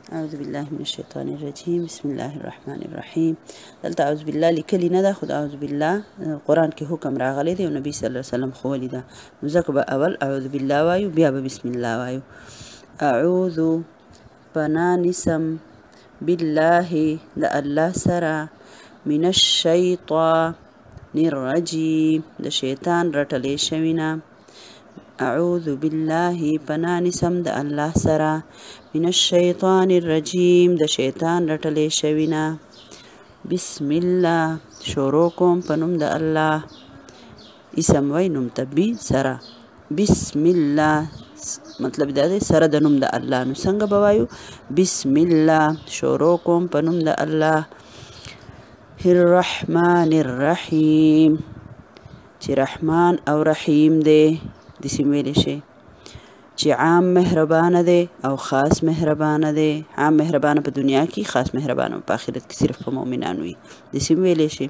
اعوذ بالله من الشیطان الرجیم بسم الله الرحمن الرحیم. دلته اعوذ بالله لیکلی نه ده، خو اعوذ بالله قرآن کې حکم راغلی دی او نبی صلی الله علیه وسلم ښوولي ده. نو ځکه به اول اعوذ بالله وایو، بیا به بسم الله وایو. اعوذ پناه نیسم، بالله د الله سره، من الشیطان الرجیم د شیطان رټلی شوي نه. اعوذ بالله پناه نیسم د الله سره، من الشیطان الرجیم د شیطان رټلی شوي نه. بسم الله شروع کوم په نوم د الله. اسم وی نوم ته بی سره، بسم الله مطلب دا دی سره د نوم د الله. نو څنګه به وایو؟ بسم الله شروع کوم په نوم د الله. الرحمن الرحیم چې رحمان او رحیم دی داسې ویلی شي. چې عام مهربانه دی او خاص مهربانه دی. عام مهربانه په دنیا کې، خاص مهربانه په آخرت کې صرف په مؤمنانو وي. داسې ویلی شي.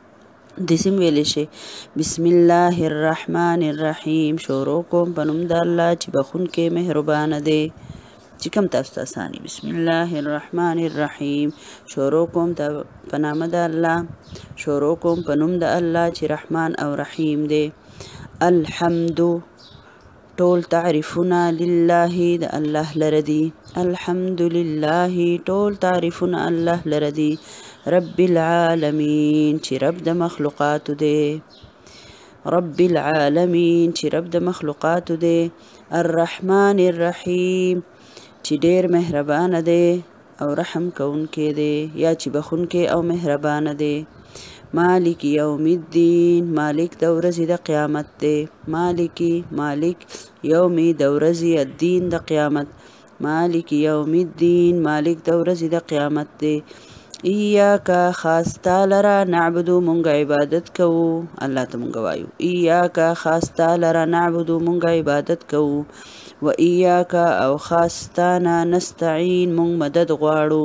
بسم الله الرحمن الرحیم شروع کوم په نوم د الله چې بخونکی مهربانه دی. چې کوم تاسو ته اساني. بسم الله الرحمن الرحیم شروع کوم په نامه د الله، شروع کوم په نوم د الله چې رحمان او رحیم دی. الحمد ټول تعریفونه لله د الله لره دي. الحمد لله ټول تعریفونه الله لره دي. رب العالمین چې رب د مخلوقاتو دی. رب العالمین چې رب د مخلوقاتو دی. الرحمن الرحیم چې ډیر مهربانه دی او رحم کوونکی دی، یا چې بخونکی او مهربانه دی. مالک یوم الدین مالک د ورځې د قیامت دی. مالک یوم د ورځې الدین د قیامت. مالک یوم الدین مالک د ورځې د قیامت دی. ایاک خاص تا لره نعبدو مونږ عبادت کوو. الله ته مونږ وایو ایاک خاص تا لره نعبدو مونږ عبادت کوو. و ایاک او خاص تانا نستعین مونږ مدد غواړو.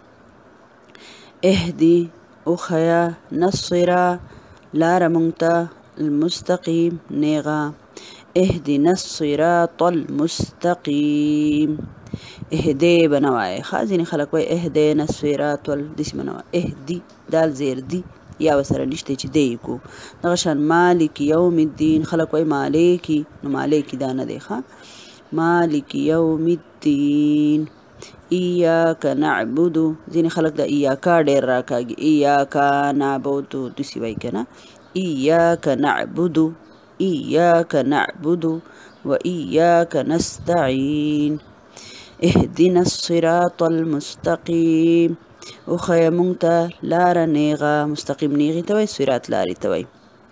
اهدی اخیا نصرا لاره مونږ ته المستقیم نیغه. اهدنا الصراط المستقیم. اهدی بنوای ځینې خلک وایي اهدنا الصراط داسې بنوای. اهدي دال زیر دی یا وسره نشته چې دی کو. دغه شان مالک یوم الدین خلک وایي مالکی، نو مالکی دا نه دی ښه. مالک یوم الدین. ایاک نعبدو ځینې خلک د ایاکا ډېر راکاږي. ایاکا نعبدو داسې وایي که نه. ایاک نعبدو، ایاک نعبدو و ایاک نستعین. اهدنا الصراط المستقیم وښیه مونږ ته لاره نیغه. مستقیم نیغې ته وایي، صراط لارې ته وایي.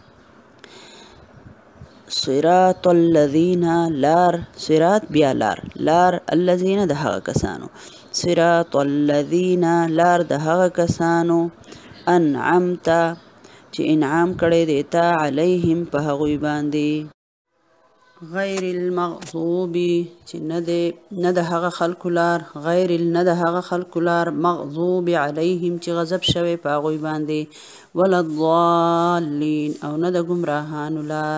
صراط الذین لار، صراط بیا لار، لار الذین د هغه کسانو. صراط الذین لار د هغه کسانو انعمت چې انعام کړی دی تا علیهم په هغوی باندې. غیر المغضوب چې نه د هغه خلکو لار، غیر نه د هغه خلکو لار، مغضوب علیهم چې غضب شوی په هغوی باندې، ولا الضالین او نه د ګمراهانو لار.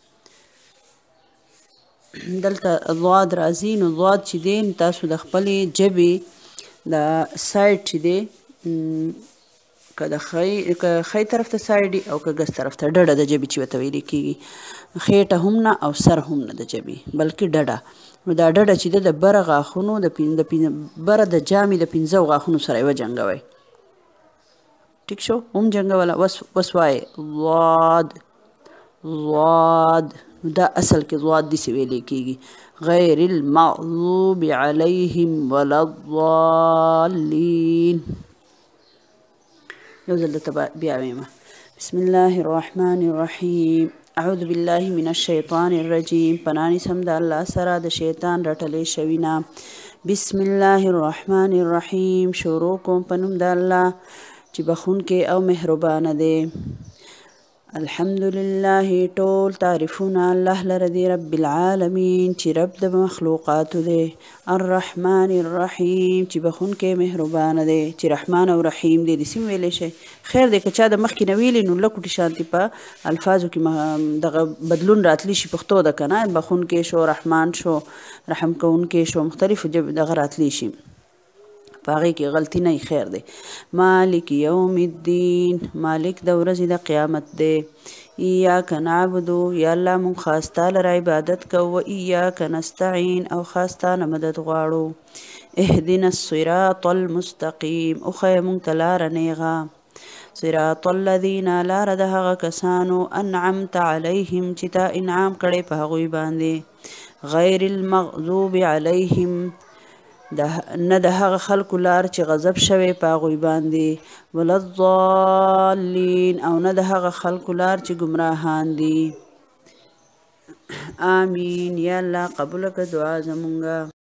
دلته ضاد راځي، نو ضاد چې دی تاسو د خپلې ژبې د سایډ چې دی که د ښی طرف ته سایډ او که ګس طرف ته ډډه د ژبې چې ورته ویلې کېږي. خېټه هم نه او سر هم نه د ژبې بلکې ډډه. نو دا ډډه چې ده د بره غاښونو بره د جامې د 15 غاښونو سره یې وجنګوئ. ټیک شو؟ هم جنګوله. اوس وایې ضاد ضاد. دا اصل کې ضاد داسې ویلې کېږي. غیر المغضوب علیهم ولا الضالین. یو ځل درته بیا ویمه. بسم الله الرحمن الرحیم. اعوذ بالله من الشیطان الرجیم پناه نیسم د الله سره د شیطان رټلی شوي نه. بسم الله الرحمن الرحیم شروع کوم په نوم د الله چې بخونکی او مهربانه دی. الحمدلله ټول تعریفونه الله لره دی. رب العالمین چې رب د مخلوقاتو دی. الرحمن الرحیم چې بخونکی مهربانه دی، چې رحمان او رحیم دی. داسې ویلی شي. خیر دی که چا د مخکې نه ویلي نو لکوټې شانتې په الفاظو کې دغه بدلون راتلی شي. پښتو ده که نه، بخونکی شو، رحمان شو، رحم کوونکی شو، مختلفو دغه راتلی شي. پاغي کې غلطي نه خیر دی. مالک یوم الدین مالک د ورځې د قیامت دی. ایاک نعبدو یا الله مون خاص تعالی را عبادت کوو و ایاک نستعین او خاص تعالی مدد غواړو. اهدنا الصراط المستقیم او خی مونږ ته لاره نیغه. صراط الذین لاره د هغه کسانو انعمت علیهم چې تا انعام کړی په هغوی باندې. غیر المغضوب علیهم نه د هغه خلکو لار چې غضب شوی په هغوی باندې. ولا الضالین او نه د هغه خلکو لار چې ګمراهان دي. آمین. یا الله قبول کړه دعا زمونږه.